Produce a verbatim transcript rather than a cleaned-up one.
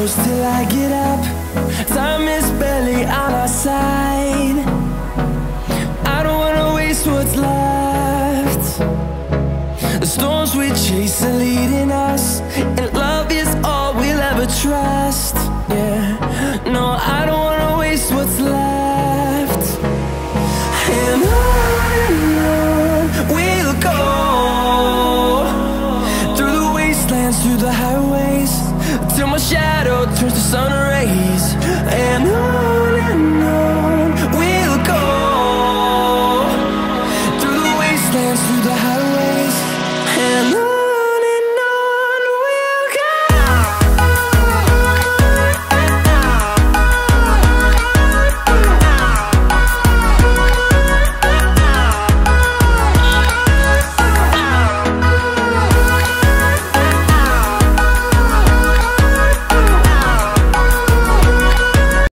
close till I get up. Time is barely on our side. I don't wanna waste what's left. The storms we chase are leading us.